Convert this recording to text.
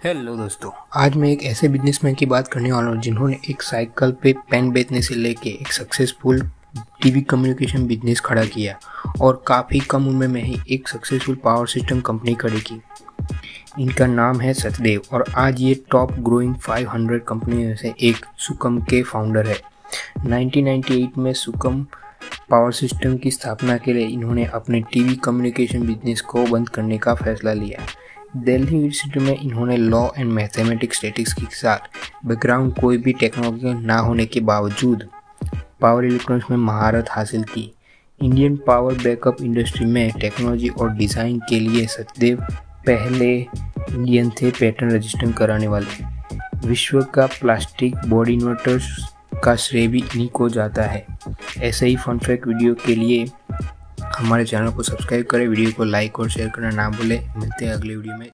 Hello दोस्तों, आज मैं एक ऐसे बिजनेसमैन की बात करने वाला हूँ जिन्होंने एक साइकिल पे पेन बेचने से लेके एक सक्सेसफुल टीवी कम्युनिकेशन बिजनेस खड़ा किया और काफ़ी कम उम्र में ही एक सक्सेसफुल पावर सिस्टम कंपनी खड़ी की। इनका नाम है सचदेव और आज ये टॉप ग्रोइंग 500 कंपनी में से एक सुकम के फाउंडर है। 1998 में सुकम पावर सिस्टम की स्थापना के लिए इन्होंने अपने टीवी कम्युनिकेशन बिजनेस को बंद करने का फैसला लिया। दिल्ली यूनिवर्सिटी में इन्होंने लॉ एंड मैथमेटिक्स स्टैटिस्टिक्स के साथ बैकग्राउंड कोई भी टेक्नोलॉजी ना होने के बावजूद पावर इलेक्ट्रॉनिक्स में महारत हासिल की। इंडियन पावर बैकअप इंडस्ट्री में टेक्नोलॉजी और डिज़ाइन के लिए सचदेव पहले इंडियन थे पैटर्न रजिस्टर कराने वाले। विश्व का प्लास्टिक बोर्ड इन्वर्टर्स का श्रेय भी इन्हीं को जाता है। ऐसे ही फन फैक्ट वीडियो के लिए हमारे चैनल को सब्सक्राइब करें, वीडियो को लाइक और शेयर करना ना भूलें। मिलते हैं अगले वीडियो में।